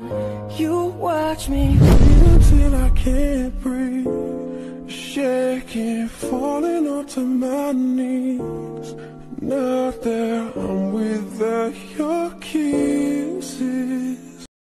You watch me until I can't breathe, shaking, falling onto my knees. Now there